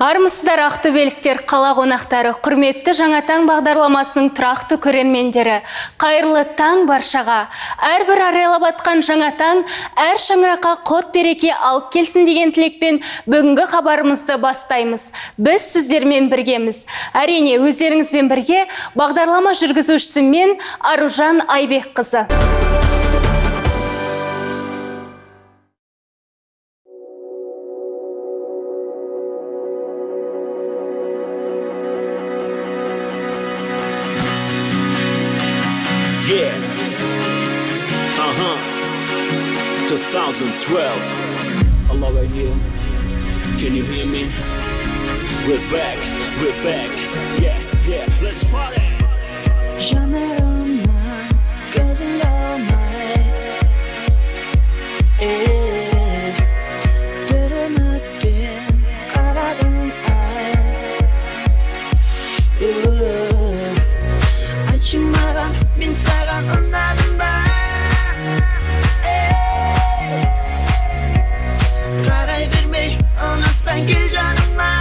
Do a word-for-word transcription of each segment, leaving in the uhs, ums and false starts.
Армысыздар ақтөбеліктер, қала қонақтары, құрметті жаңа таң бағдарламасының тұрақты көрермендері. Қайырлы таң баршаға. Әрбір арайлап атқан жаңа таң әр шаңыраққа қот береке алып келсін деген тілекпен бүгінгі хабарымызды бастаймыз. Біз сіздермен біргеміз. Әрине, өздеріңізбен бірге бағдарлама жүргізушісі мен Аружан Айбекқызы. Yeah, uh-huh, twenty twelve, hello right here, can you hear me? We're back, we're back, yeah, yeah, let's party! You're not on my, cause I know my, yeah, better not be caught out on I, yeah, I should never been 사랑 온다는 말 갈아입을매 어느새 길잖은 말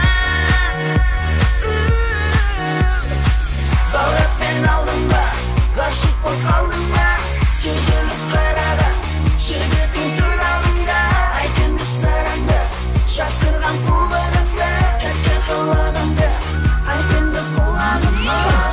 버릇에 나오는 말 거시고 거는 말 수술로 걸어가 시계팅 돌아온다 알던 그 사람들 샷을 안 구하는데 그렇게 고아간다 알던 그 고아는 말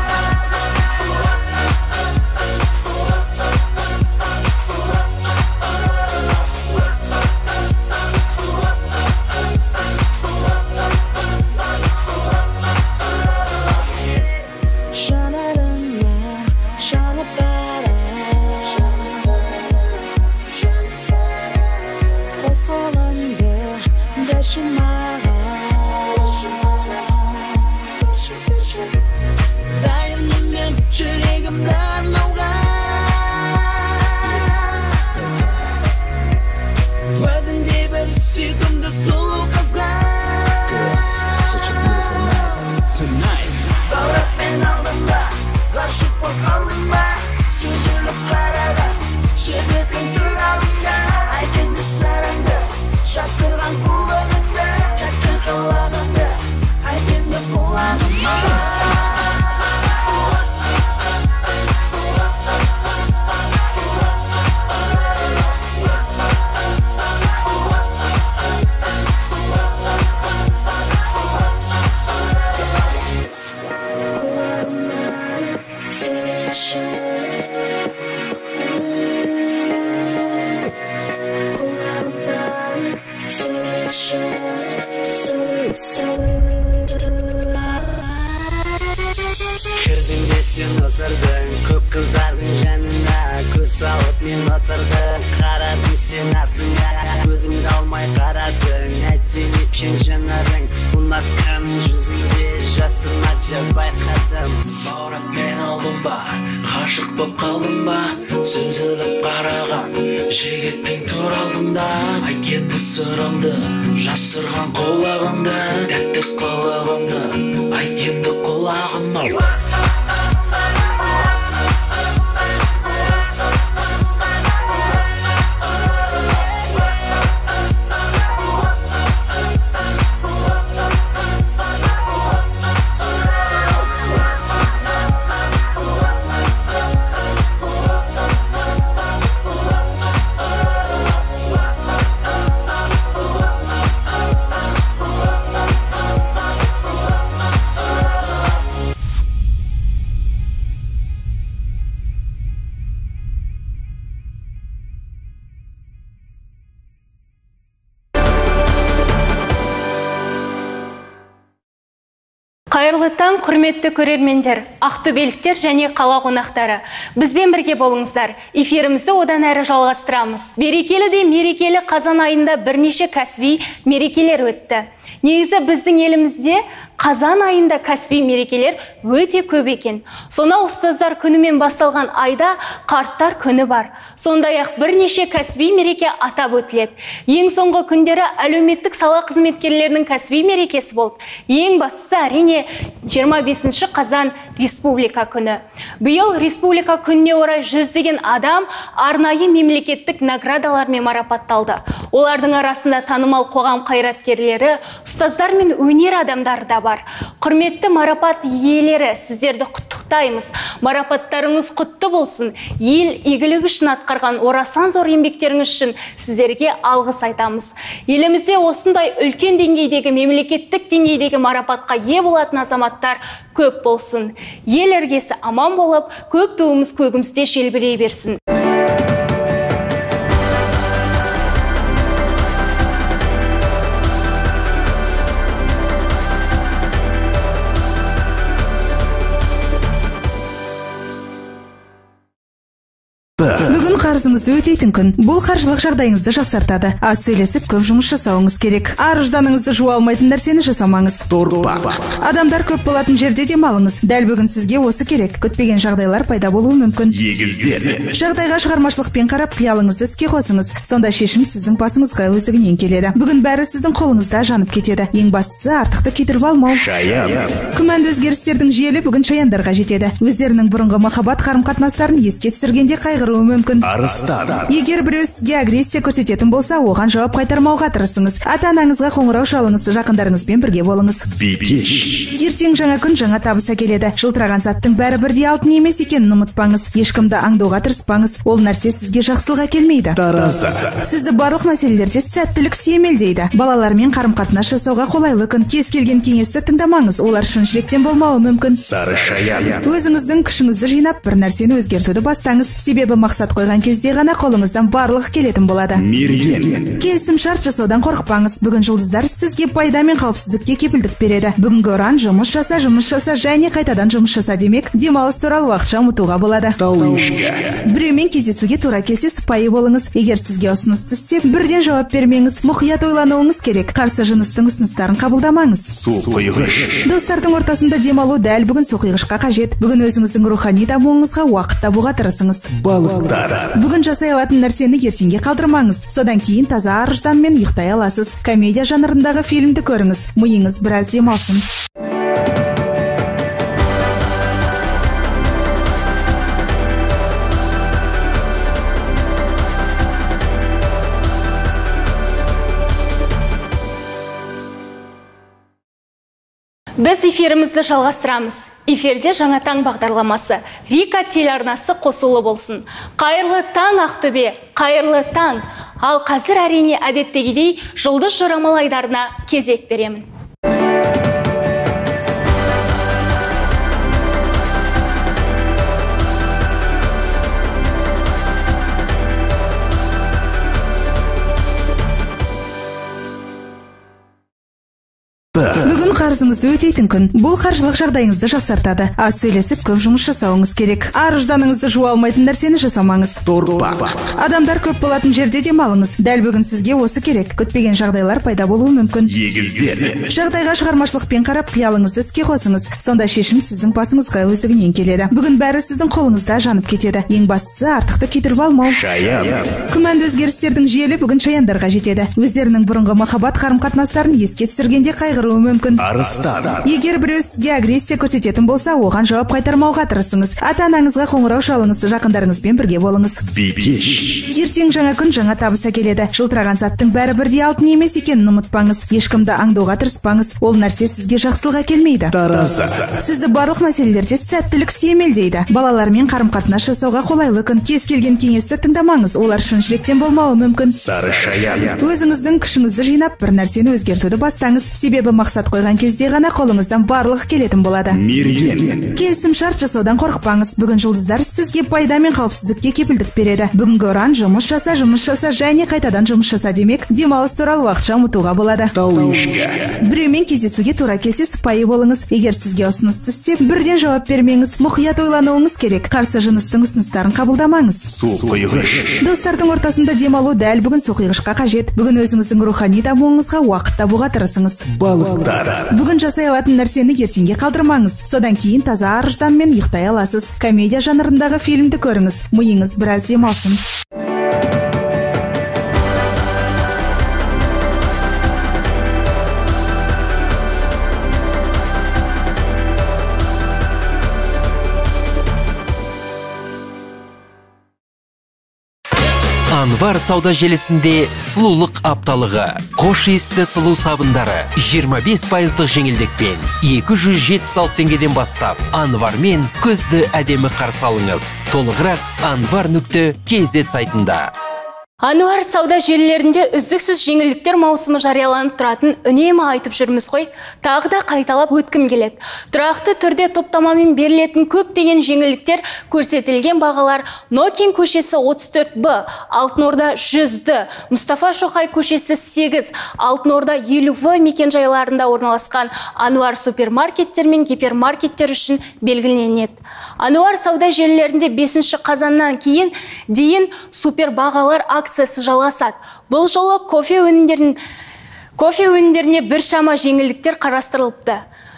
көп қыздардың жанына көз салып мен отырдым қарадың сен артыңа көзімді алмай қарадың әттең екен жанарың ұнатқан жүзіңде жасырмашы байқадым бауырыммен алдым ба ғашық боп қалдым ба сүзіліп қараған жігіттің тура алдымда айт енді сырымды жасырған құлағымды тәтті қылығымды айт енді құлағыма Қайырлы таң, құрметті көрермендер, ақтөбеліктер және қала қонақтары. Бізбен бірге болыңыздар. Эфирімізді одан әрі жалғастырамыз. Берекелі де мерекелі қазан айында бірнеше кәсіби мерекелер өтті. Негізі біздің елімізде қазан айында кәсіби мерекелер өте көп екен. Сонау ұстаздар күнімен басталған айда қарттар күні бар. Сондай-ақ бірнеше кәсіби мереке атап өтіледі. Ең соңғы күндері әлеуметтік сала қызметкерлерінің кәсіби мерекесі болды. Ең бастысы әрине жиырма бесінші қазан республика күні. Биыл республика күніне орай жүздеген адам арнайы мемлекеттік наградалармен марапатталды. Олардың арасында танымал қоғам қайраткерлері, ұстаздар мен өнер адамдары да бар. Құрметті марапат иелері, сіздерді құттықтаймыз. Марапаттарыңыз құтты болсын. Ел игілігі үшін атқарған орасан зор еңбектеріңіз үшін сіздерге алғыс айтамыз. Елімізде осындай үлкен деңгейдегі, мемлекеттік деңгейдегі марапатқа ие болатын азаматтар көп болсын. Ел іргесі аман болып, көк туымыз көгімізде желбірей берсін. Бүгін қарызыңызды өтейтін күн. Бұл қаржылық жағдайыңызды жақсартады. Аз сөйлесіп, көп жұмыс жасауыңыз керек. Ар-ұжданыңызды жуа алмайтын нәрсені жасамаңыз. Адамдар көп болатын жерде демалыңыз. Дәл бүгін сізге осы керек. Күтпеген жағдайлар пайда болуы мүмкін. Егіздер. Жағдайға шығармашылықпен қарап, қиялыңызды іске қосыңыз. Сонда шешім сіздің басыңызға өздігінен келеді. Бүгін бәрі сіздің қолыңызда жанып кетеді. Ең бастысы артықты кетіріп алмау. Шаян. Күмәнді өзгерістердің жүйелі бүгін шаяндарға жетеді. Өздерінің бұрынғы махаббат қарым-қатынастарын еске түсіргенде қайғыру мүмкін. Арыстан. Егер біреу сізге агрессия көрсететін болса, оған жауап қайтармауға тырысыңыз. Ата-анаңызға қоңырау шалыңыз, жақындарыңызбен бірге болыңыз. Бикеш. Ертең жаңа күн, жаңа табыс әкеледі. Жылтыраған заттың бәрі бірдей алтын емес екенін ұмытпаңыз. Ешкімді аңдуға тырыспаңыз. Ол нәрсе сізге жақсылық әкелмейді. Тараза. Сізді барлық мәселелерде сәттілік сүйемелдейді. Балалармен қарым-қатынас жасауға қолайлы күн. Кез келген кеңесті тыңдамаңыз, олар шын жүректен болмауы мүмкін. Сары шаян. Өзіңіздің күшіңізді жинап, бір нәрсені өзгертуді бастаңыз. Себебі мақсат қойған кезде ғана қолыңыздан барлық келетін болады. Мерген. Келісім шарт жасаудан қорықпаңыз. Бүгін жұлдыздар сізге пайда мен қауіпсіздікке кепілдік береді. Бүгінгі ұран жұмыс жаса, жұмыс жаса және қайтадан жұмыс жаса демек, демалыс туралы уақытша ұмытуға болады. Тауышқа. Біреумен кездесуге тура келсе, сыпайы болыңыз. Егер сізге ұсыныс түссе, бірден жауап бермеңіз. Мұқият ойлануыңыз керек. Қарсы жыныстың ұсыныстарын қабылдамаңыз. Су құйғыш. Достардың ортасында демалу дәл бүгін су құйғышқа қажет. Бүгін өзіңіздің рухани дамуыңызға уақыт табуға тырысыңыз. Балықтар. Бүгін жасай алатын нәрсені ертеңге қалдырмаңыз. Содан кейін таза ар-ұжданмен ұйықтай аласыз. Комедия жанрындағы фильмді көріңіз. Миыңыз біраз демалсын. Біз эфирімізді жалғастырамыз. Эфирде жаңа таң бағдарламасы. Рика телеарнасы қосулы болсын. Қайырлы таң Ақтөбе, қайырлы таң. Ал қазір әрине әдеттегідей жұлдыз жорамал айдарына кезек беремін. Бүгін қарызыңызды өтейтін күн. Бұл қаржылық жағдайыңызды жақсартады. Аз сөйлесіп, көп жұмыс жасауыңыз керек. Ар-ұжданыңызды жуа алмайтын нәрсені жасамаңыз. Адамдар көп болатын жерде демалыңыз. Дәл бүгін сізге осы керек. Күтпеген жағдайлар пайда болуы мүмкін. Егіздер. Жағдайға шығармашылықпен қарап, қиялыңызды іске қосыңыз. Сонда шешім сіздің басыңызға өздігінен келеді. Бүгін бәрі сіздің қолыңызда жанып кетеді. Ең бастысы артықты кетіріп алмау. Шаян. Күмәнді өзгерістердің жүйелі бүгін шаяндарға жетеді. Өздерінің бұрынғы махаббат қарым-қатынастарын еске түсіргенде қайғыруы мүмкін. Арыстан. Егер біреу сізге агрессия көрсететін болса, оған жауап қайтармауға тырысыңыз. Ата-анаңызға қоңырау шалыңыз, жақындарыңызбен бірге болыңыз. Бикеш. Ертең жаңа күн, жаңа табыс әкеледі. Жылтыраған заттың бәрі бірдей алтын емес екенін ұмытпаңыз. Ешкімді аңдуға тырыспаңыз. Ол нәрсе сізге жақсылық әкелмейді. Тараза. Сізді барлық мәселелерде сәттілік сүйемелдейді. Балалармен қарым-қатынас жасауға қолайлы күн. Кез келген кеңесті тыңдамаңыз, олар шын жүректен болмауы мүмкін. Сары шаян. Өзіңіздің күшіңізді жинап, бір нәрсені өзгертуді бастаңыз. Себебі мақсат қойған кезде ғана қолыңыздан барлық келетін болады. Мерген. Келісім шарт жасаудан қорықпаңыз. Бүгін жұлдыздар сізге пайда мен қауіпсіздікке кепілдік береді. Бүгінгі ұран жұмыс жаса, жұмыс жаса және қайтадан жұмыс жаса демек, демалыс туралы уақытша ұмытуға болады. Тауышқа. Біреумен кездесуге тура келсе, сыпайы болыңыз. Егер сізге ұсыныс түссе, бірден жауап бермеңіз. Мұқият ойлануыңыз керек. Қарсы жыныстың ұсыныстарын қабылдамаңыз. Су құйғыш. Достардың ортасында демалу дәл бүгін су құйғышқа қажет. Бүгін өзіңіздің рухани дамуыңызға уақыт табуға тырысыңыз. Балықтар. Бүгін жасай алатын нәрсені ертеңге қалдырмаңыз. Содан кейін таза ар-ұжданмен ұйықтай аласыз. Комедия жанрындағы фильмді көріңіз. Миыңыз біраз демалсын. Анвар Анвар сауда желісінде сұлулық апталығы. Қош иісті сұлу сабындары жиырма бес пайыздық жеңілдікпен екі жүз жетпіс алты теңгеден бастап Анвармен көзді әдемі қарсы алыңыз. Толығырақ анвар нүкте кз сайтында. Анвар сауда желілерінде үздіксіз жеңілдіктер маусымы жарияланып тұратын үнемі айтып жүрміз ғой. Тағы да қайталап өткім келеді. Тұрақты түрде топтамамен берілетін көптеген жеңілдіктер көрсетілген бағалар Нокин көшесі отыз төрт Б, Алтын Орда жүз Д, Мұстафа Шоқай көшесі сегіз, Алтын Орда елу В мекенжайларында орналасқан Анвар супермаркеттер мен гипермаркеттер үшін белгіленеді. Анвар сауда желілерінде бесінші қазаннан кейін дейін супер бағалар акциясы жалғасады. Бұл жолы кофе өнімдерін кофе өнімдеріне біршама жеңілдіктер қарастырылыпты.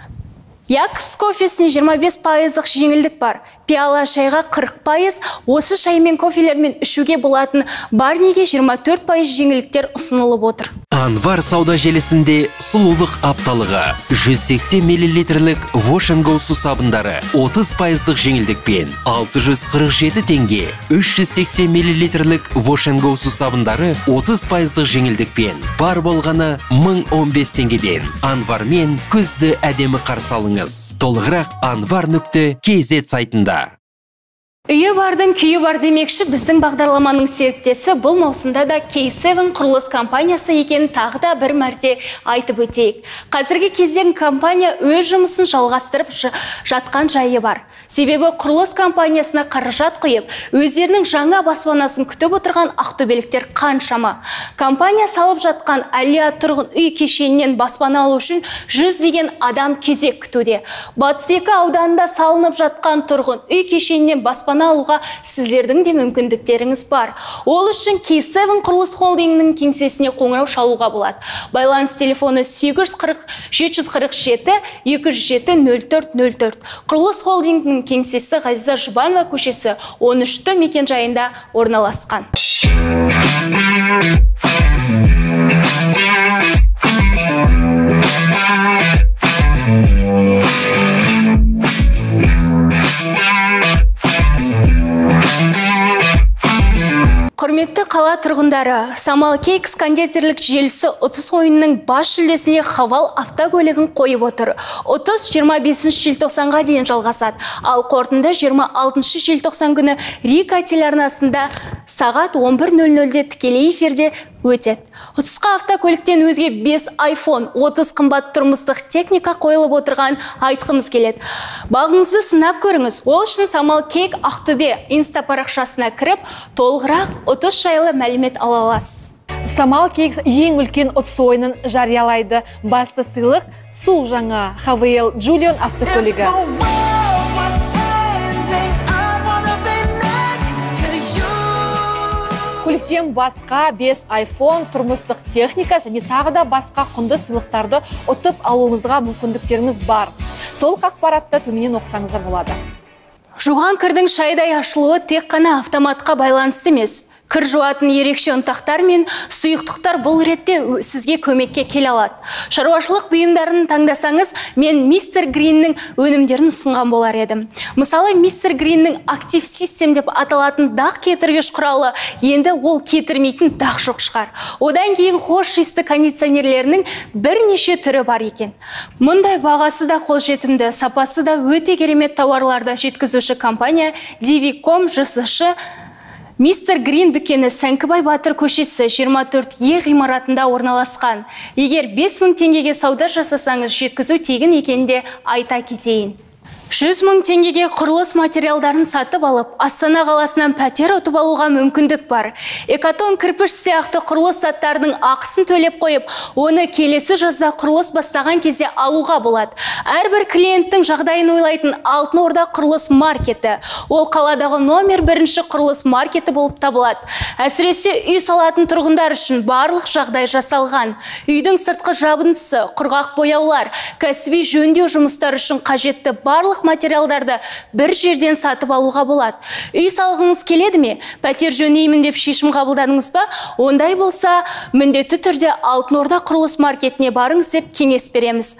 Якобс кофесіне жиырма бес пайыздық жеңілдік бар. Пиала шайға қырық пайыз, осы шай мен кофелермен ішуге болатын Барниге жиырма төрт пайыз жеңілдіктер ұсынылып отыр. Анвар сауда желісінде сұлулық апталығы жүз сексен миллилитрлік Wash and Go су сабындары отыз пайыздық жеңілдікпен алты жүз қырық жеті теңге, үш жүз сексен миллилитрлік Wash and Go су сабындары отыз пайыздық жеңілдікпен бар болғаны мың он бес теңгеден. Анвармен көзді әдемі қарсы алыңыз. Толығырақ анвар нүкте кз сайтында. Үйі бардың күйі бар демекші, біздің бағдарламаның серіктесі бұл маусымда да кей севен құрылыс компаниясы екенін тағы да бір мәрте айтып өтейік. Қазіргі кездегі компания өз жұмысын жалғастырып жатқан жайы бар. Себебі құрылыс компаниясына қаражат құйып, өздерінің жаңа баспанасын күтіп отырған ақтөбеліктер қаншама. Компания салып жатқан Әлия тұрғын үй кешенінен баспана алу үшін жүздеген адам кезек күтуде. Батыс екі ауданында салынып жатқан тұрғын үй кешенінен баспана алуға сіздердің де мүмкіндіктеріңіз бар. Ол үшін кей севен құрылыс холдингінің кеңсесіне қоңырау шалуға болады. Байланыс телефоны сегіз жүз қырық жеті жүз қырық жеті екі жүз жеті нөл төрт нөл төрт. Құрылыс холдингінің кеңсесі Ғазиза Жұбанова көшесі он үш Т мекенжайында орналасқан. Құрметті қала тұрғындары, Самал Кейкс кондитерлік желісі ұтыс ойынның бас жүлдесіне Хавал автокөлігін қойып отыр. ұтыс жиырма бесінші желтоқсанға дейін жалғасады, ал қорытынды жиырма алтыншы желтоқсан күні Рика телеарнасында сағат он бір нөл нөлде тікелей эфирде өтеді. Ұтысқа автокөліктен өзге бес айфон, отыз қымбат тұрмыстық техника қойылып отырған айтқымыз келеді. Бағыңызды сынап көріңіз. Ол үшін Самал Кейк Ақтөбе инста парақшасына кіріп, толығырақ ұтыс жайлы мәлімет ала аласыз. Самал Кейкс ең үлкен ұтыс ойынын жариялайды. Басты сыйлық су жаңа Хавейл Джулион автокөлігі. Көліктен басқа бес айфон, тұрмыстық техника және тағы да басқа құнды сыйлықтарды ұтып алуыңызға мүмкіндіктеріңіз бар. Толық ақпаратты төменнен оқысаңыздар болады. Жуған кірдің шайдай ашылуы тек қана автоматқа байланысты емес. Кір жуатын ерекше ұнтақтар мен сұйықтықтар бұл ретте сізге көмекке келе алады. Шаруашылық бұйымдарын таңдасаңыз, мен мистер Гриннің өнімдерін ұсынған болар едім. Мысалы, мистер Гриннің актив систем деп аталатын дақ кетіргіш құралы, енді ол кетірмейтін дақ жоқ шығар. Одан кейін хош иісті кондиционерлерінің бірнеше түрі бар екен. Мұндай бағасы да қолжетімді, сапасы да өте керемет тауарларды жеткізуші компания Дивиком ЖСШ мистер Грин дүкені Сәңкібай Батыр көшесі жиырма төрт Е ғимаратында орналасқан. Егер бес мың теңгеге сауда жасасаңыз, жеткізу тегін екенде айта кетейін. жүз мың теңгеге құрылыс материалдарын сатып алып, Астана қаласынан пәтер ұтып алуға мүмкіндік бар. Экатон кірпіш сияқты құрылыс заттарының ақысын төлеп қойып, оны келесі жазда құрылыс бастаған кезде алуға болады. Әрбір клиенттің жағдайын ойлайтын Алтын Орда құрылыс маркеті. Ол қаладағы номер бірінші құрылыс маркеті болып табылады. Әсіресе үй салатын тұрғындар үшін барлық жағдай жасалған. Үйдің сыртқы жабындысы, құрғақ бояулар, кәсіби жөндеу жұмыстары үшін қажетті барлық материалдарды бір жерден сатып алуға болады. Үй салғыңыз келеді ме? Пәтер жөндеймін деп шешім қабылдадыңыз ба? Ондай болса, міндетті түрде Алтын Орда құрылыс маркетіне барыңыз деп кеңес береміз.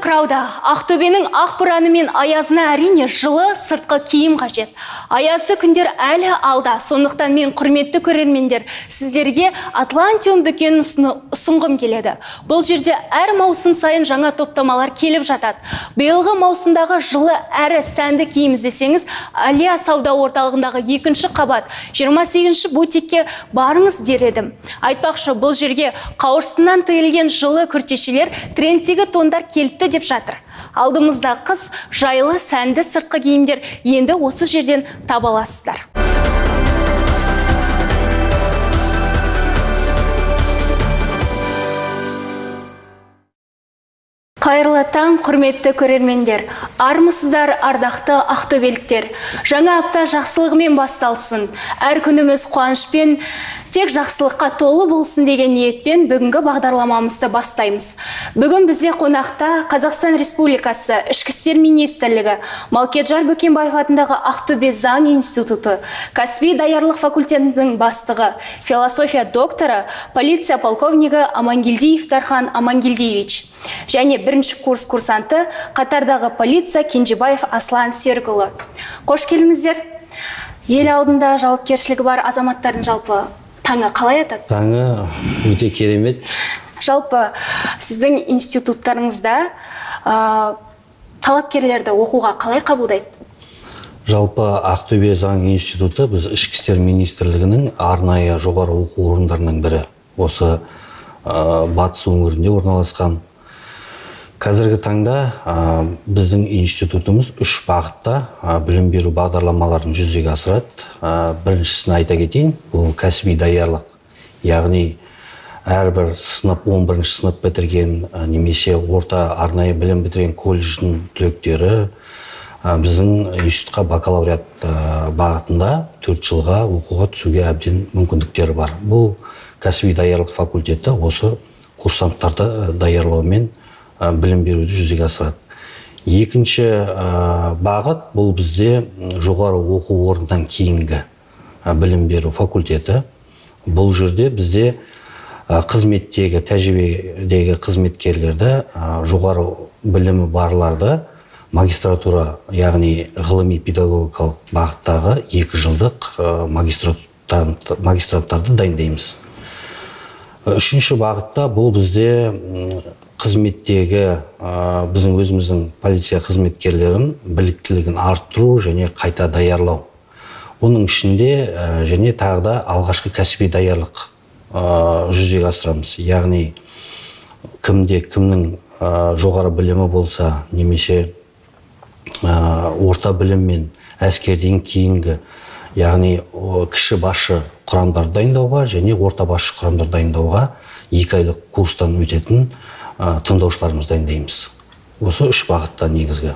қырауда. Ақтөбенің ақ бұраны мен аязына әрине жылы сыртқы киім қажет. Аязды күндер әлі алда. Сондықтан мен, құрметті көрермендер, сіздерге Атлантиум дүкенін ұсынғым келеді. Бұл жерде әр маусым сайын жаңа топтамалар келіп жатады. Биылғы маусымдағы жылы әрі сәнді киім іздесеңіз, Алия сауда орталығындағы екінші қабат жиырма сегізінші бутикке барыңыз дер едім. Айтпақшы, бұл жерге қауырсыннан тыйылген жылы күртешелер, трендтегі тондар келіпті деп жатыр. Алдымызда қыс, жайлы, сәнді сыртқы киімдер енді осы жерден таба аласыздар. Қайырлы таң, құрметті көрермендер. Армысыздар, ардақты ақтөбеліктер. Жаңа апта жақсылығымен басталсын. Әр күніміз қуанышпен, тек жақсылыққа толы болсын деген ниетпен бүгінгі бағдарламамызды бастаймыз. Бүгін бізде қонақта Қазақстан Республикасы Ішкі істер министрлігі, Малкеджар Бөкенбаев атындағы Ақтөбе заң институты, кәсіби даярлық факультетінің бастығы, философия докторы, полиция полковнигі Амангелдиев Дархан Амангелдиевич және бірінші курс курсанты қатардағы полиция Кенжебаев Аслан Серікұлы. Қош келіңіздер. Ел алдында жауапкершілігі бар азаматтардың жалпы таңы қалай атады? Таңы өте керемет. Жалпы сіздің институттарыңызда ә, талапкерлерді оқуға қалай қабылдайды? Жалпы Ақтөбе заң институты біз Ішкі істер министрлігінің арнайы жоғары оқу орындарының бірі. Осы ә, батыс өңірінде орналасқан. Қазіргі таңда ә, біздің институтымыз үш бағытта ә, білім беру бағдарламаларын жүзеге асырады. Ә, біріншісін айта кетейін, бұл кәсіби даярлық. Яғни әрбір сынып, он бірінші сынып бітірген ә, немесе орта арнайы білім бітірген колледждің түлектері ә, біздің институтқа бакалавриат ә, бағытында төрт жылға оқуға түсуге әбден мүмкіндіктері бар. Бұл кәсіби даярлық факультеті осы курсанттарды даярлаумен білім беруді жүзеге асырады. Екінші бағыт бұл бізде жоғары оқу орнынан кейінгі білім беру факультеті. Бұл жерде бізде қызметтегі, тәжірибедегі қызметкерлерді, жоғары білімі барларды магистратура, яғни ғылыми педагогикалық бағыттағы екі жылдық магистранттарды дайындаймыз. Үшінші бағытта бұл бізде қызметтегі біздің өзіміздің полиция қызметкерлерін біліктілігін арттыру және қайта даярлау. Оның ішінде және тағы да алғашқы кәсіби даярлық жүзеге асырамыз. Яғни кімде кімнің жоғары білімі болса, немесе орта білім мен әскерден кейінгі, яғни кіші басшы құрамдар дайындауға және орта басшы құрамдар дайындауға екі айлық курстан өтетін тыңдаушыларымыз дайындаймыз. Осы үш бағытта негізгі.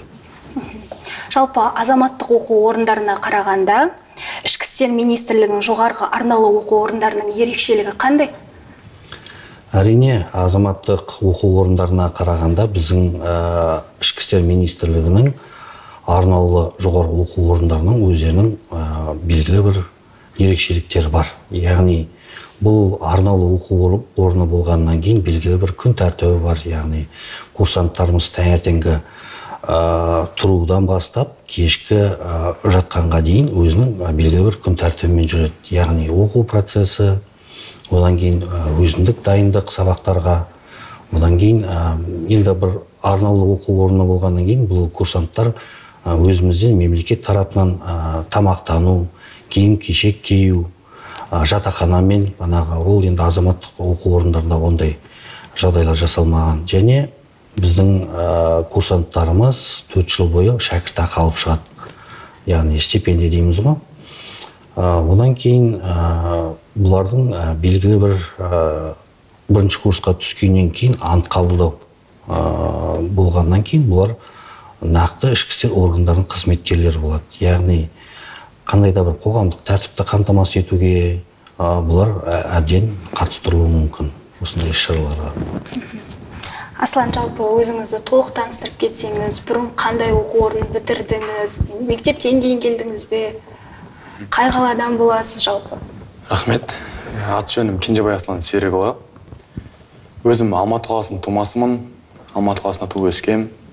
Жалпы азаматтық оқу орындарына қарағанда, Ішкі істер министрлігінің жоғарғы арнаулы оқу орындарының ерекшелігі қандай? Әрине, азаматтық оқу орындарына қарағанда біздің Ішкі істер министрлігінің арнаулы жоғарғы оқу орындарының өздерінің белгілі бір ерекшеліктері бар. Яғни бұл арнаулы оқу орны болғаннан кейін белгілі бір күн тәртібі бар. Яғни курсанттарымыз таңертеңгі тұрудан бастап кешкі жатқанға дейін өзінің белгілі бір күн тәртібімен жүреді. Яғни оқу процесі, одан кейін өзіндік дайындық сабақтарға, одан кейін енді бір арнаулы оқу орны болғаннан кейін бұл курсанттар өзімізден мемлекет тарапынан тамақтану, киім-кешек кию, жатақханамен, ол енді азаматтық оқу орындарында ондай жағдайлар жасалмаған. Және біздің курсанттарымыз төрт жыл бойы шәкіртақы алып шығады. Яғни стипендия дейміз ғой. Одан кейін бұлардың белгілі бір бірінші курсқа түскеннен кейін ант қабылдау болғаннан кейін бұлар нақты ішкі істер органдарының қызметкерлері болады. Яғни қандай да бір қоғамдық тәртіпті қамтамасыз етуге бұлар әбден қатыстырылуы мүмкін осындай іс-шараларға. Аслан, жалпы өзіңізді толық таныстырып кетсеңіз, бұрын қандай оқу орнын бітірдіңіз, мектептен кейін келдіңіз бе, қай қаладан боласыз жалпы? Рахмет. Аты жөнім Кенжебай Аслан Серікұлы. Өзім Алматы қаласының тумасымын. Алматы қаласында туып өскем.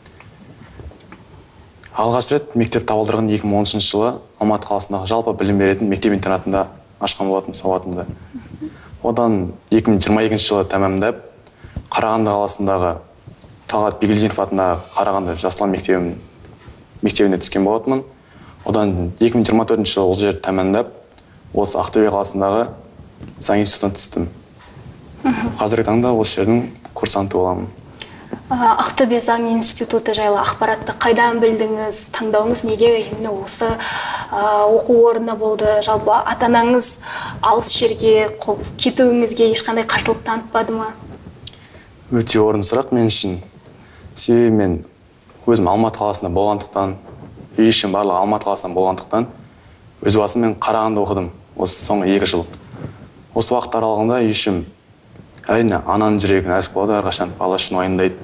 Алғаш рет мектеп табалдырығын екі мың он үшінші жылы Алматы қаласындағы жалпы білім беретін мектеп интернатында ашқан болатым сауатымды. Одан екі мың жиырма екінші жылы тәмамдап, Қарағанды қаласындағы Талғат Бигелдинов атындағы Қарағанды Жасұлан мектебінің мектебіне түскен болатымын. Одан екі мың жиырма төртінші жылы ол жерді тәмамдап, осы Ақтөбе қаласындағы заң институтына түстім. Қазіргі таңда осы жердің курсанты боламын. Ақтөбе заң институты жайлы ақпаратты қайдан білдіңіз, таңдауыңыз неге именно осы оқу орнында болды? Жалпы ата-анаңыз алыс жерге кетуіңізге ешқандай қарсылық танытпады ма? Өте орынды сұрақ мен үшін. Себебі мен өзім Алматы қаласында болғандықтан, үй ішім барлығы Алматы қаласында болғандықтан, өз басым мен Қарағанды оқыдым осы соңғы екі жыл. Осы уақыт аралығында үй ішім әрине ананың жүрегін әзік болады, әрқашан бала үшін уайымдайды.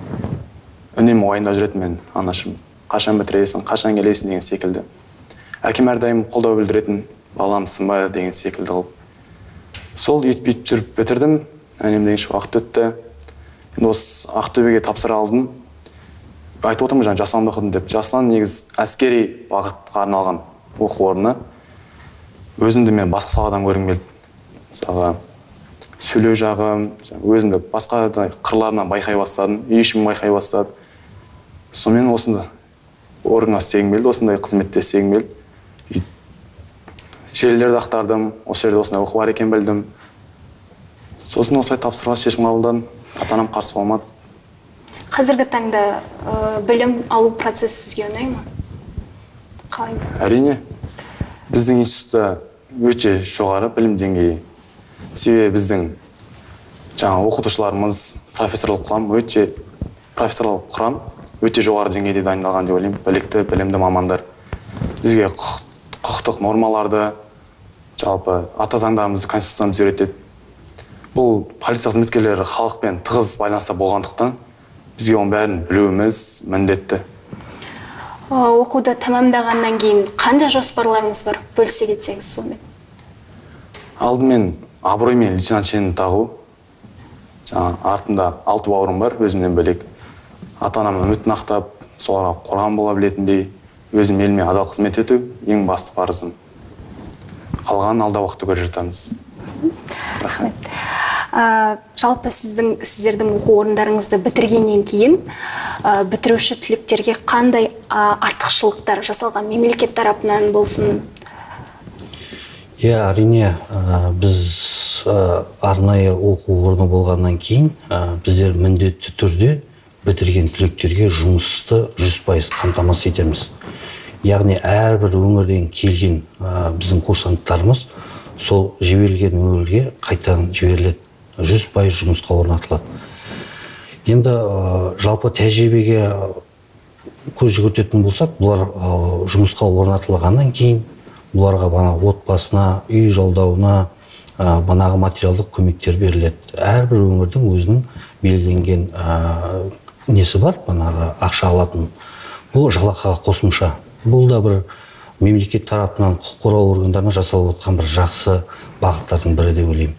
Үнемі уайымдап жүретін мен анашым. Қашан бітіресің, қашан келесің деген секілді. Әкем әрдайым қолдау білдіретін, балам сынбайды деген секілді қылып. Сол үйтіп-бүйтіп жүріп бітірдім. Әнем дегенше уақыт өтті. Енді осы Ақтөбеге тапсыра алдым. Айтып отырмын жаңа Жасұланда оқыдым деп. Жасұлан негіз әскери бағытқа арналған оқу орны. Өзімді мен басқа саладан көргім келді. Мысалға сөйлеу жағым, өзімді басқа қырларынан байқай бастадым, үй ішімін байқай бастады. Сонымен осында органға істегім келді, осындай қызметте істегім келді. Желілерді ақтардым, осы жерде осындай оқу бар екен білдім. Сосын осылай тапсыруға шешім қабылдадым. Ата-анам қарсы болмады. Қазіргі таңда білім алу процесі сізге ұнай ма? Қалай? Әрине. Біздің институтта өте жоғары білім деңгейі. Себебі біздің жаңа оқытушыларымыз, профессорлық құрам өте профессорлық құрам өте жоғары деңгейде дайындалған деп ойлаймын. Білікті, білімді мамандар. Бізге құқықтық нормаларды, жалпы ата заңдарымызды, конституциямызды үйретеді. Бұл полиция қызметкерлері халықпен тығыз байланыста болғандықтан, бізге оның бәрін білуіміз міндетті. Оқуды тәмамдағаннан кейін қандай жоспарларыңыз бар? Бөлісе кетсеңіз сонымен. Алдымен абыроймен лейтенант шенін тағу. Жаңа артында алты бауырым бар, өзімнен бөлек. Ата-анамның үмітін ақтап, соларға қорған бола білетіндей, өзім еліме адал қызмет ету ең басты парызым. Қалғанын алда уақытта көре жатармыз. Рахмет. Жалпы сіздің сіздердің оқу орындарыңызды бітіргеннен кейін бітіруші түлектерге қандай артықшылықтар жасалған мемлекет тарапынан болсын? Иә, әрине, біз арнайы оқу орны болғаннан кейін біздер міндетті түрде бітірген түлектерге жұмысты жүз пайыз қамтамасыз етеміз. Яғни әрбір өңірден келген біздің курсанттарымыз сол жіберілген өңірге қайтадан жіберіледі, жүз пайыз жұмысқа орнатылады. Енді жалпы тәжірибеге көз жүгіртетін болсақ, бұлар жұмысқа орнатылғаннан кейін бұларға бана отбасына, үй жалдауына банағы материалдық көмектер беріледі. Әрбір өңірдің өзінің белгіленген несі бар, банағы ақша алатын. Бұл жалақыға қосымша. Бұл да бір мемлекет тарапынан құқық қорғау органдарына жасалып отқан бір жақсы бағыттардың бірі деп ойлаймын.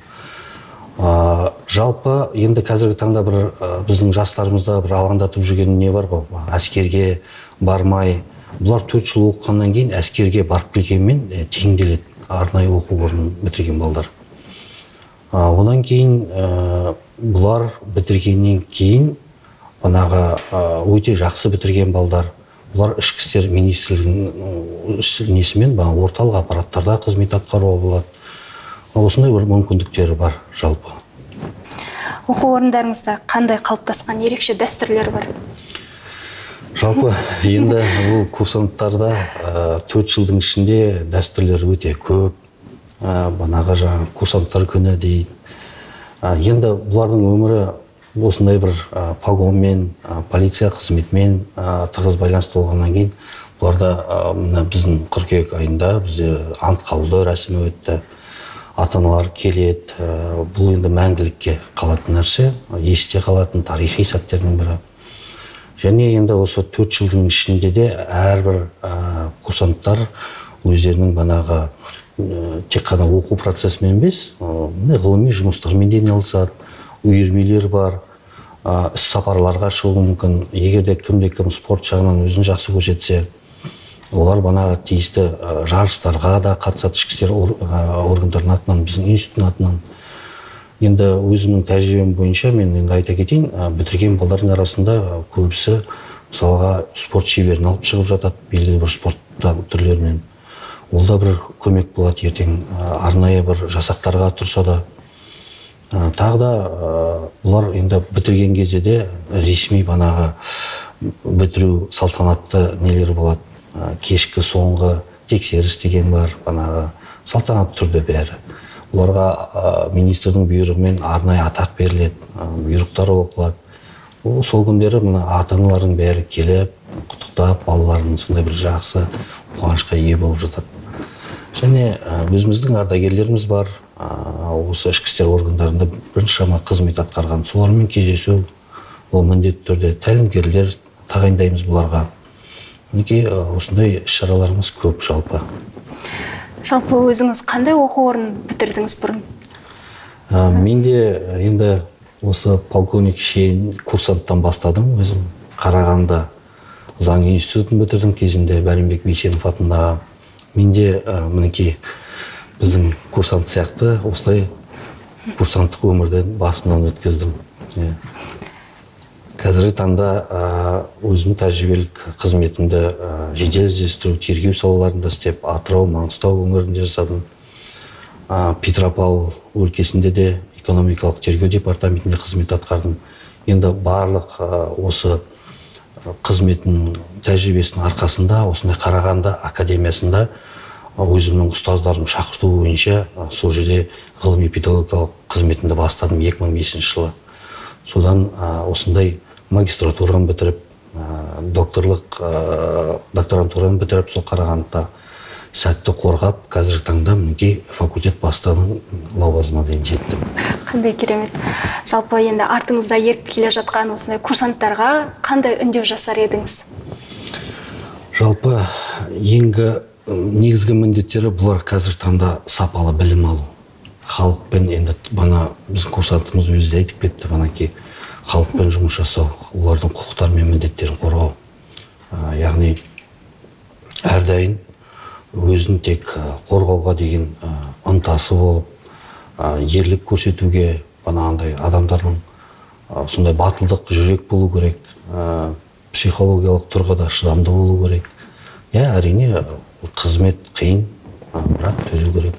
Жалпы енді қазіргі таңда бір біздің жастарымызда бір алаңдатып жүрген не бар ғой? Әскерге бармай, бұлар төрт жыл оқығаннан кейін әскерге барып келгенмен теңделеді, арнайы оқу орнын бітірген балдар. Одан кейін бұлар бітіргеннен кейін банағы өте жақсы бітірген балдар, бұлар ішкі істер министрлігінің несімен орталық аппараттарда қызмет атқаруға болады. Осындай бір мүмкіндіктері бар жалпы. Оқу орындарыңызда қандай қалыптасқан ерекше дәстүрлер бар? Жалпы енді бұл курсанттарда төрт жылдың ішінде дәстүрлер өте көп. Банағы жаңа курсанттар күні дейді. Енді бұлардың өмірі осындай бір погонмен, полиция қызметмен тығыз байланысты болғаннан кейін бұларда біздің қыркүйек айында бізде ант қабылдау рәсімі өтті. Ата-аналар келеді. Бұл енді мәңгілікке қалатын нәрсе, есте қалатын тарихи сәттердің бірі. Және енді осы төрт жылдың ішінде де әрбір курсанттар өздерінің банағы тек қана оқу процесімен емес, ғылыми жұмыстармен де айналысады, үйірмелер бар. іс сапарларға шығуы мүмкін. Егер де кімде кім спорт жағынан өзін жақсы көрсетсе, олар банағы тиісті жарыстарға да қатысады, ішкі істер органдарының атынан, біздің институттың атынан. Енді өзімнің тәжірибем бойынша мен енді айта кетейін, бітірген балдардың арасында көбісі мысалға спорт шеберін алып шығып жатады, белгілі бір спорт түрлерінен. Ол да бір көмек болады ертең, арнайы бір жасақтарға тұрса да. Тағы да бұлар енді бітірген кезде де ресми банағы бітіру салтанатты нелер болады. Кешкі соңғы тексеріс деген бар, банағы салтанатты түрде бәрі. Оларға министрдің бұйрығымен арнайы атақ беріледі, бұйрықтары оқылады. Сол күндері мына ата-аналардың бәрі келіп, құттықтап, балаларының сондай бір жақсы қуанышқа ие болып жатады. Және өзіміздің ардагерлеріміз бар, осы ішкі істер органдарында біршама қызмет атқарған. Солармен кездесу, ол міндетті түрде тәлімгерлер тағайындаймыз бұларға. Мінекей осындай іс-шараларымыз көп жалпы. Жалпы өзіңіз қандай оқу орнын бітірдіңіз бұрын? Мен де енді осы полковник шен курсанттан бастадым. Өзім Қарағанды заң институтын бітірдім кезінде, Бәрімбек Бейсенов атындағы. Мен де мінекей біздің курсант сияқты осылай курсанттық өмірден басымнан өткіздім. Қазіргі таңда өзімнің тәжірибелік қызметімді жедел іздестіру, тергеу салаларында істеп, Атырау, Маңғыстау өңірінде жасадым. Петропавл өлкесінде де экономикалық тергеу департаментінде қызмет атқардым. Енді барлық осы қызметтің тәжірибесінің арқасында осындай Қарағанды академиясында өзімнің ұстаздарым шақырту бойынша сол жерде ғылыми педагогикалық қызметімді бастадым екі мың бесінші жылы. Содан осындай магистратураны бітіріп, докторлық докторантураны бітіріп, сол Қарағандыда сәтті қорғап, қазіргі таңда мінекей факультет бастығының лауазымына дейін жеттім. Қандай керемет. Жалпы енді артыңызда еріп келе жатқан осындай курсанттарға қандай үндеу жасар едіңіз? Жалпы еңгі негізгі міндеттері бұлар қазіргі таңда сапалы білім алу. Халықпен енді бана біздің курсантымыз өзі айтып кетті, банаки халықпен жұмыс жасау, олардың құқықтары мен міндеттерін қорғау. Яғни әрдайым өзін тек қорғауға деген ынтасы болып, ерлік көрсетуге, банағындай адамдардың сондай батылдық жүрек болу керек, психологиялық тұрғыда шыдамды болу керек. Я, әрине, қызмет қиын, бірақ төзу керек.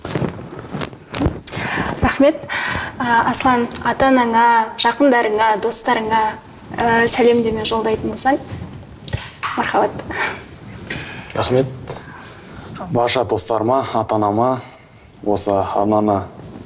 Рахмет. Аслан, ата-анаңа, жақындарыңа, достарыңа сәлемдеме жолдайтын болсаң, мархабат. Рахмет. Барша достарыма, ата-анама, осы арнаны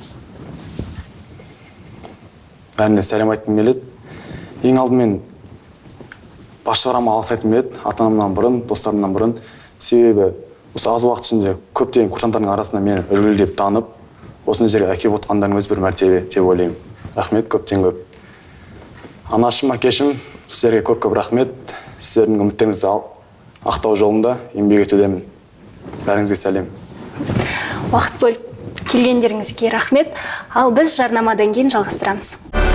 бәріне сәлем айтқым келеді. Ең алдымен басшыларыма алғыс айтқым келеді, ата-анамнан бұрын, достарымнан бұрын. Себебі осы аз уақыт ішінде көптеген курсанттардың арасында мені үлгілдеп танып, осындай жерге әкеліп отқандарың өз бір мәртебе деп ойлаймын. Рахмет, көптен көп. Анашым, әкешім, сіздерге көп-көп рахмет. Сіздердің үміттеріңізді ақтау жолында еңбек етудемін. Бәріңізге сәлем. Уақыт бөліп келгендеріңізге рахмет. Ал біз жарнамадан кейін жалғастырамыз.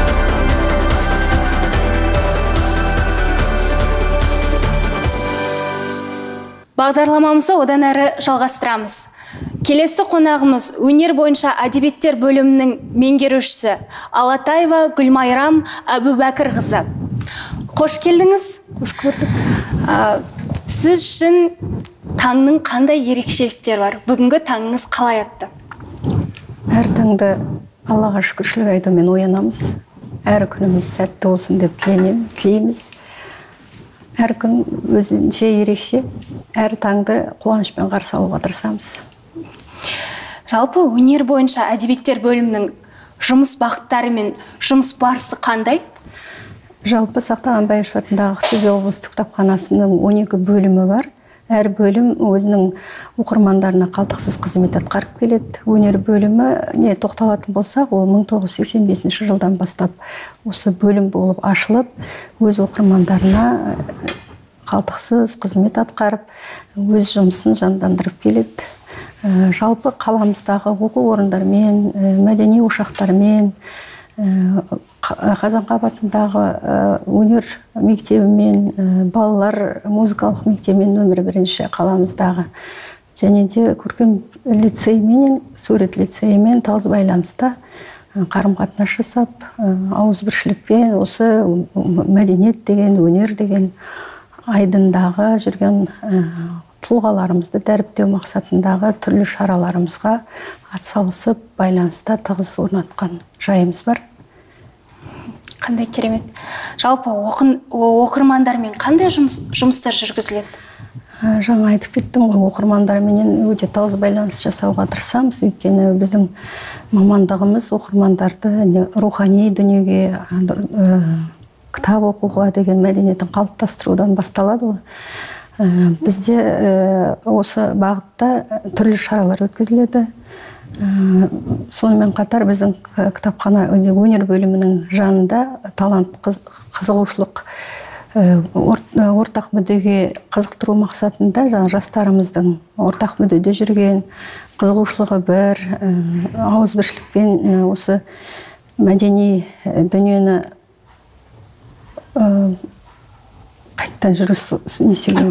Бағдарламамызды одан әрі жалғастырамыз. Келесі қонағымыз өнер бойынша әдебиеттер бөлімінің меңгерушісі Алатаева Гүлмайрам Әбубәкірқызы. Қош келдіңіз. Қош көрдік. Сіз үшін таңның қандай ерекшеліктері бар? Бүгінгі таңыңыз қалай атты? Әр таңды Аллаға шүкіршілік айтумен оянамыз. Әр күніміз сәтті болсын деп тілейміз. Әр күн өзінше ерекше. Әр таңды қуанышпен қарсы алуға тырысамыз. Жалпы өнер бойынша әдебиеттер бөлімінің жұмыс бағыттары мен жұмыс барысы қандай? Жалпы Сақтаған Байышев атындағы Ақтөбе облыстық кітапханасының он екі бөлімі бар. Әр бөлім өзінің оқырмандарына қалтықсыз қызмет атқарып келеді. Өнер бөлімі не тоқталатын болсақ, ол мың тоғыз жүз сексен бесінші жылдан бастап осы бөлім болып ашылып, өз оқырмандарына қалтықсыз қызмет атқарып, өз жұмысын жандандырып келеді. Жалпы қаламыздағы оқу орындармен, мәдени ошақтармен, Қазанқабатындағы өнер мектебімен, балалар музыкалық мектебімен нөмір бірінші қаламыздағы, және де көркем лицеймен, сурет лицеймен тығыз байланыста қарым-қатынас жасап, ауызбіршілікпен осы мәдениет деген, өнер деген айдындағы жүрген тұлғаларымызды дәріптеу мақсатындағы түрлі шараларымызға атсалысып, байланыста тығыз орнатқан жайымыз бар. Қандай керемет. Жалпы оқырмандармен қандай жұмыстар жүргізіледі? Жаңа айтып кеттім ғой, оқырмандармен өте тығыз байланыс жасауға тырысамыз, өйткені біздің мамандығымыз оқырмандарды рухани дүниеге, кітап оқуға деген мәдениетін қалыптастырудан басталады ғой. Бізде осы бағытта түрлі шаралар өткізіледі. Сонымен қатар біздің кітапхана өнер бөлімінің жанында талант, қызығушылық, ортақ мүддеге қызықтыру мақсатында жаңа жастарымыздың ортақ мүддеде жүрген қызығушылығы бір, ауызбіршілікпен осы мәдени дүниені қайттан жүріс несеуін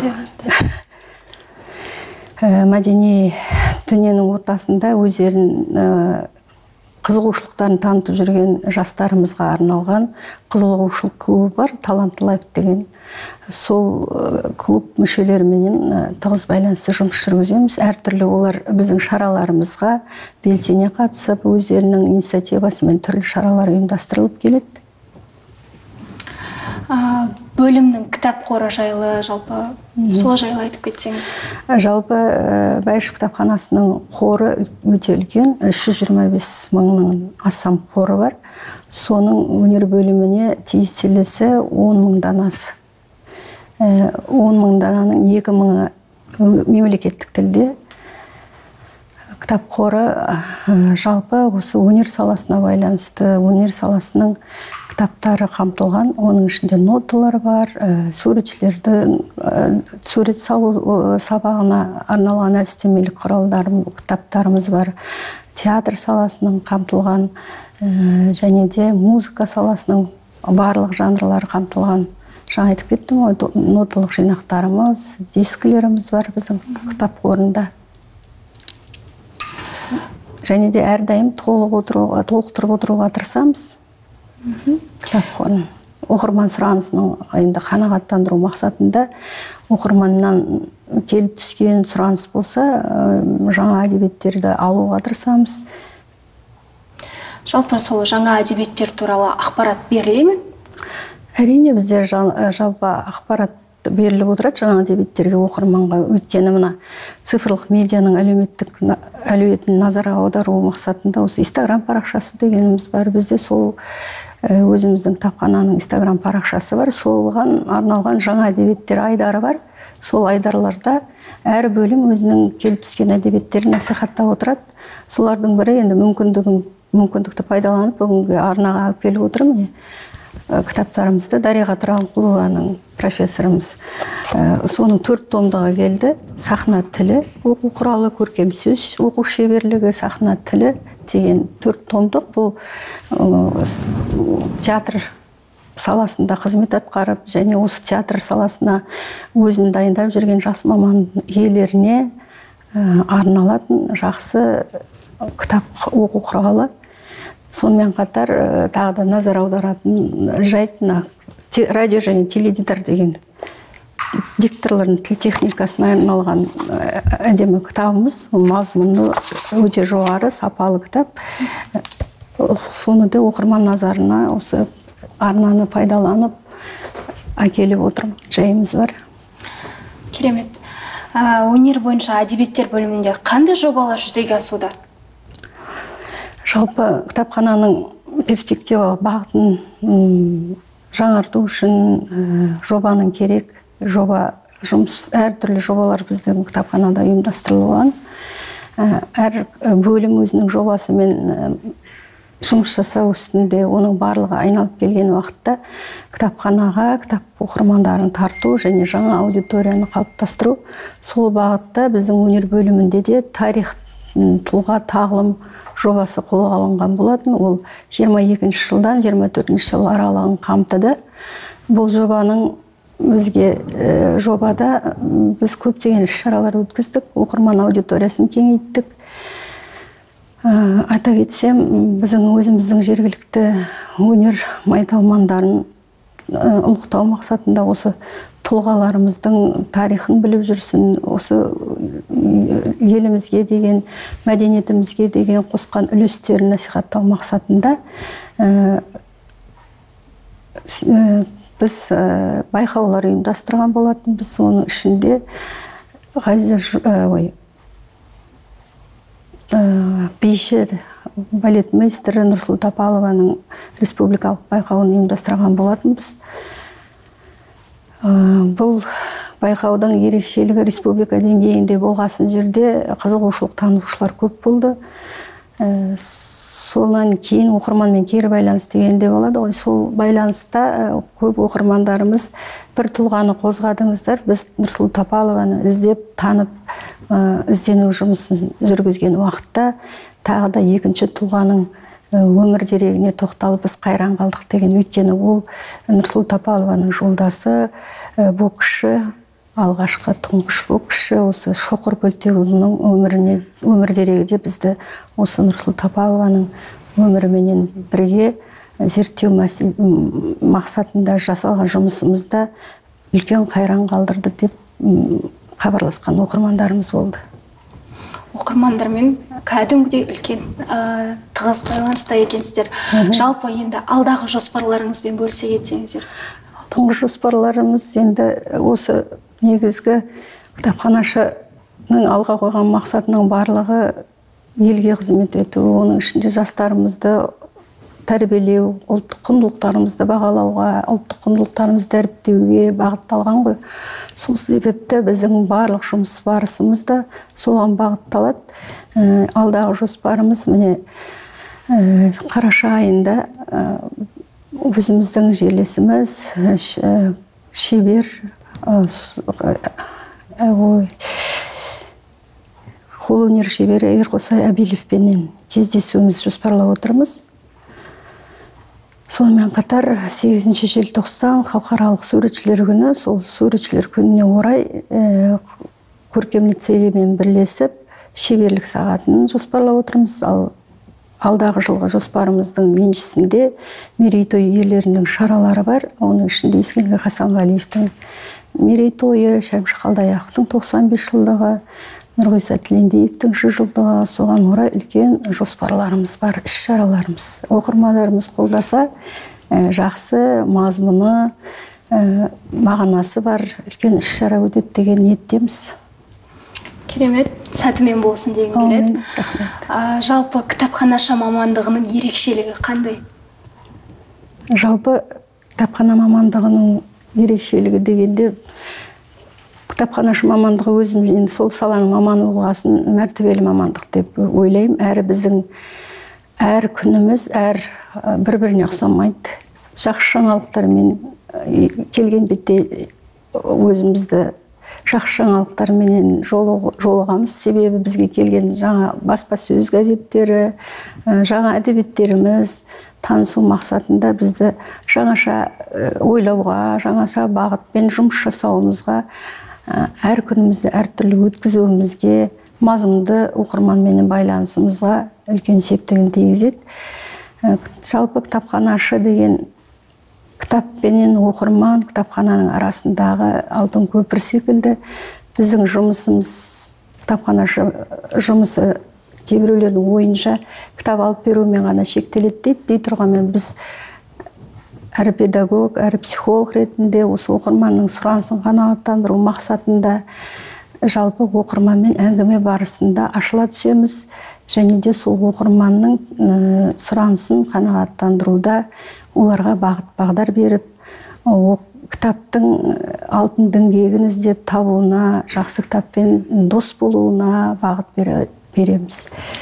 мәдени дүниенің ортасында өздерін қызығушылықтарын танытып жүрген жастарымызға арналған қызығушылық клубы бар, Талант Лайф деген. Сол клуб мүшелеріменен тығыз байланысты жұмыс жүргіземіз. Әртүрлі олар біздің шараларымызға белсене қатысып, өздерінің инициативасымен түрлі шаралар ұйымдастырылып келеді. Бөлімнің кітап қоры жайлы, жалпы сол жайлы айтып кетсеңіз. Жалпы Бәйішев кітапханасының қоры өте үлкен, үш жүз жиырма бес мыңның астам қоры бар. Соның өнер бөліміне тиесілісі он мың данасы. он мың дананың екі мыңы мемлекеттік тілде. Кітап қоры жалпы осы өнер саласына байланысты, өнер саласының кітаптары қамтылған, оның ішінде ноталар бар, суретшілердің сурет салу сабағына арналған әдістемелік құралдар, кітаптарымыз бар, театр саласының қамтылған, және де музыка саласының барлық жанрлары қамтылған. Жаңа айтып кеттім ғой, ноталық жинақтарымыз, дискілеріміз бар біздің кітап қорында. Және де әрдайым толықтырып отыруға тырысамыз. Кітап қорын оқырман сұранысының айында қанағаттандыру мақсатында оқырманнан келіп түскен сұраныс болса, жаңа әдебиеттерді алуға тырысамыз. Жалпы сол жаңа әдебиеттер туралы ақпарат беріле ме? Әрине бізде жалпы ақпарат беріліп отырады жаңа әдебиеттерге оқырманға. Өйткені мына цифрлық медианың әлеуметтік әлеуетін назарға аудару мақсатында осы Инстаграм парақшасы дегеніміз бар. Бізде сол өзіміздің кітапхананың Инстаграм парақшасы бар. Солған арналған жаңа әдебиеттер айдары бар. Сол айдарларда әр бөлім өзінің келіп түскен әдебиеттерін насихаттап отырады. Солардың бірі енді мүмкіндігін мүмкіндікті пайдаланып бүгінгі арнаға алып келіп отырмын. Кітаптарымызды Дариға Тұралқұлованың профессорымыз соның төрт томдығы келді. Сахна тілі, оқу құралы, көркем сөз, оқу шеберлігі, сахна тілі деген төрт томдық. Бұл театр саласында қызмет атқарып, және осы театр саласына өзін дайындап жүрген жас маман иелеріне арналатын жақсы кітап оқу құралы. Сонымен қатар тағы да назар аударатын жайтына радио және теледидар деген дикторлардың тіл техникасына арналған әдемі кітабымыз. Мазмұны өте жоғары, сапалы кітап. Соны да оқырман назарына осы арнаны пайдаланып әкеліп отырмын. Жайымыз бар. Керемет. Өнер бойынша әдебиеттер бөлімінде қандай жобалар жүзеге асуда? Жалпы кітапхананың перспективалық бағытын жаңарту үшін жобаның керек. Жоба, жұмыс, әртүрлі жобалар біздің кітапханада ұйымдастырылған. Әр бөлім өзінің жобасымен жұмыс жасау үстінде, оның барлығы айналып келген уақытта кітапханаға кітап оқырмандарын тарту және жаңа аудиторияны қалыптастыру. Сол бағытта біздің өнер бөлімінде де тарих тұлға тағылым жобасы қолға алынған болатын. Ол жиырма екінші жылдан жиырма төртінші жыл аралығын қамтыды. Бұл жобаның бізге жобада біз көптеген іс-шаралар өткіздік, оқырман аудиториясын кеңейттік. Айта кетсем, біздің өзіміздің жергілікті өнер майталмандарын ұлықтау мақсатында осы тұлғаларымыздың тарихын біліп жүрсін, осы елімізге деген, мәдениетімізге деген қосқан үлестерін насихаттау мақсатында біз байқаулар ұйымдастырған болатын. Біз оның ішінде Ғазиза ой биші балетмейстері Нұрсұлу Тапалованың республикалық байқауын ұйымдастырған болатынбыз. Бұл байқаудың ерекшелігі республика деңгейінде болғасын жерде қызығушылық танытушылар көп болды. Сонан кейін оқырманмен кері байланыс дегенде болады ғой. Сол байланыста көп оқырмандарымыз бір тұлғаны қозғадыңыздар. Біз Нұрсұлу Тапалованы іздеп, танып, іздену жұмысын жүргізген уақытта тағы да екінші тұлғаның өмір дерегіне тоқталып біз қайран қалдық деген. Өйткені ол Нұрсұлу Тапалованың жолдасы, боксшы, алғашқы тұңғыш боксшы, осы Шоқыр Бөлтеұлының өміріне, өмір дерегі де бізді осы Нұрсұлу Тапалованың өміріменен бірге зерттеу мақсатында жасалған жұмысымызда үлкен қайран қалдырды деп хабарласқан оқырмандарымыз болды. Оқырмандармен кәдімгідей үлкен тығыз байланыста екенсіздер. Жалпы енді алдағы жоспарларыңызбен бөлісе кетсеңіздер. Алдағы жоспарларымыз енді осы негізгі кітапханашының алға қойған мақсатының барлығы елге қызмет ету, оның ішінде жастарымызды тәрбиелеу, ұлттық құндылықтарымызды бағалауға, ұлттық құндылықтарымызды дәріптеуге бағытталған ғой. Сол себепті біздің барлық жұмыс барысымыз да соған бағытталады. Алдағы жоспарымыз міне қараша айында өзіміздің жерлесіміз шебер қолөнер шебері Ерқосай Әбилевпенен кездесуіміз жоспарлап отырмыз. Сонымен қатар сегізінші желтоқсан халықаралық суретшілер күні, сол суретшілер күніне орай көркем лицеймен бірлесіп шеберлік сағатын жоспарлап отырмыз. Ал алдағы жылғы жоспарымыздың еншісінде мерейтой иелерінің шаралары бар. Оның ішінде Ескендір Хасанғалиевтің мерейтойы, Шәмші Қалдаяқовтың тоқсан бес жылдығы, Нұрғиса Тілендиевтің жүз жылдығы, соған орай үлкен жоспарларымыз бар, іс-шараларымыз. Оқырмандарымыз қолдаса, жақсы, мазмұны, мағынасы бар үлкен іс-шара өтеді деген ниеттеміз. Керемет, сәтімен болсын деген келеді. Жалпы кітапханашы мамандығының ерекшелігі қандай? Жалпы кітапхана мамандығының ерекшелігі дегенде, кітапханашы мамандығы өзім енді сол саланың маманы болғасын мәртебелі мамандық деп ойлаймын. Әрі біздің әр күніміз әр бір-біріне ұқсамайды. Жақсы жаңалықтармен келген бетте өзімізді жақсы жаңалықтармен жолығамыз. Себебі бізге келген жаңа баспасөз газеттері, жаңа әдебиеттеріміз танысу мақсатында бізді жаңаша ойлауға, жаңаша бағытпен жұмыс жасауымызға, әр күнімізді әртүрлі өткізуімізге, мазмұнды оқырманмен байланысымызға үлкен септігін тигізеді. Жалпы кітапханашы деген кітаппенен оқырман, кітапхананың арасындағы алтын көпір секілді. Біздің жұмысымыз, кітапханашы жұмысы кейбіреулердің ойынша кітап алып берумен ғана шектеледі дейді. Дей тұрғанмен біз әрі педагог, әрі психолог ретінде осы оқырманның сұранысын қанағаттандыру мақсатында жалпы оқырманмен әңгіме барысында ашыла түсеміз, және де сол оқырманның сұранысын қанағаттандыруда оларға бағыт-бағдар беріп, кітаптың алтын діңгегін іздеп табуына, жақсы кітаппен дос болуына бағыт береміз.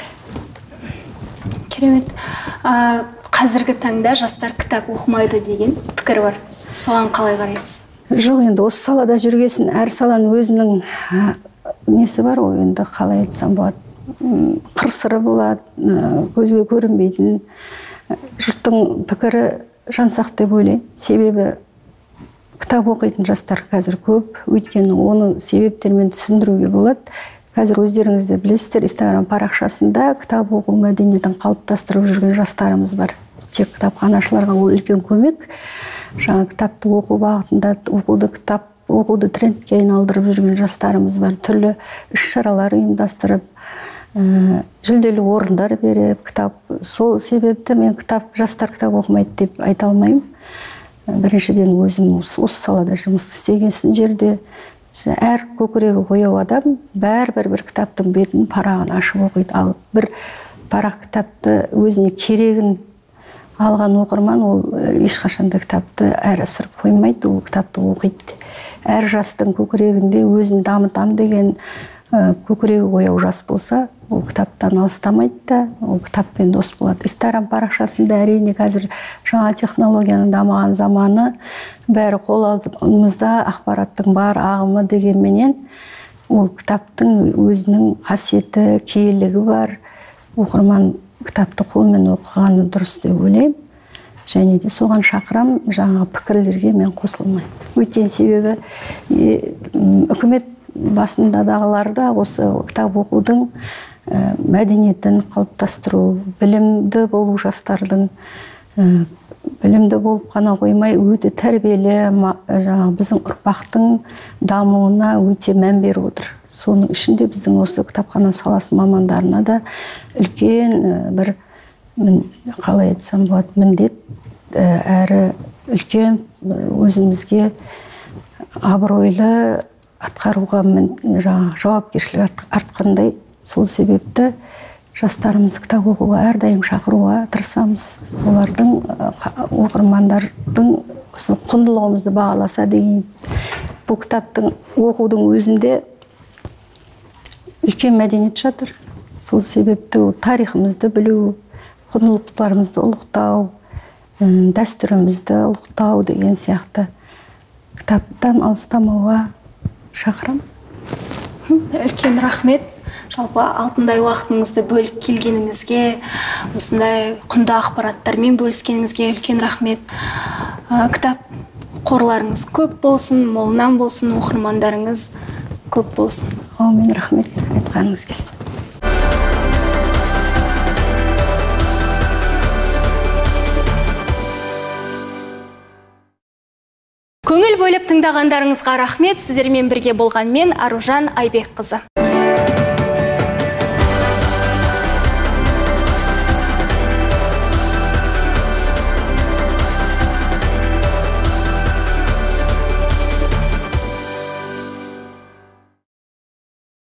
Керемет. Қазіргі таңда жастар кітап оқымайды деген пікір бар. Соған қалай қарайсыз? Жоқ, енді осы салада жүргесін, әр саланың өзінің несі бар ғой, енді қалай айтсам болады. қыр-сыры болады, көзге көрінбейтін. Жұрттың пікірі жансақ деп ойлаймын. Себебі кітап оқитын жастар қазір көп, өйткені оны себептермен түсіндіруге болады. Қазір өздеріңізді білесіздер, Инстаграм парақшасында кітап оқу мәдениетін қалыптастырып жүрген жастарымыз бар. Тек кітапханашыларға ол үлкен көмек. Жаңа кітапты оқу бағытында, оқуды кітап оқуды трендке айналдырып жүрген жастарымыз бар. Түрлі іс-шаралар ұйымдастырып, жүлделі орындар беріп, кітап. Сол себепті мен кітап, жастар кітап оқымайды деп айта алмаймын. Біріншіден өзім осы салада жұмыс істегенсін жерде әр көкірегі ояу адам бәрібір бір кітаптың бетін, парағын ашып оқиды. Ал бір парақ кітапты өзіне керегін алған оқырман ол ешқашанда кітапты әрі ысырып қоймайды, ол кітапты оқиды. Әр жастың көкірегінде өзін дамытам деген көкірегі ояу жас болса, ол кітаптан алыстамайды да, ол кітаппен дос болады. Инстаграм парақшасында әрине қазір жаңа технологияның дамыған заманы, бәрі қол алдымызда, ақпараттың бар ағымы дегенменен, ол кітаптың өзінің қасиеті, киелігі бар. Оқырман кітапты қолмен оқығаны дұрыс деп ойлаймын. Және де соған шақырам, жаңа пікірлерге мен қосылмаймын. Өйткені себебі үкімет басындадағыларда осы кітап оқудың мәдениетін қалыптастыру, білімді болу жастардың, білімді болып қана қоймай, өте тәрбиелі, жаңа біздің ұрпақтың дамуына өте мән беріп отыр. Соның ішінде біздің осы кітапхана саласы мамандарына да үлкен бір, қалай айтсам болады, міндет, әрі үлкен өзімізге абыройлы атқаруға жауапкершілік артқандай. Сол себепті жастарымызды кітап оқуға әрдайым шақыруға тырысамыз. Солардың оқырмандардың осы құндылығымызды бағаласа деген. Бұл кітаптың оқудың өзінде үлкен мәдениет жатыр. Сол себепті тарихымызды білу, құндылықтарымызды ұлықтау, дәстүрімізді ұлықтау деген сияқты кітаптан алыстамауға шақырам. Үлкен рахмет. Жалпы алтындай уақытыңызды бөліп келгеніңізге, осындай құнды ақпараттармен бөліскеніңізге үлкен рахмет. Кітап қорларыңыз көп болсын, молынан болсын, оқырмандарыңыз көп болсын. Аумин, рахмет, айтқаныңыз келсін. Көңіл бөліп тыңдағандарыңызға рахмет. Сіздермен бірге болған мен Аружан Айбекқызы.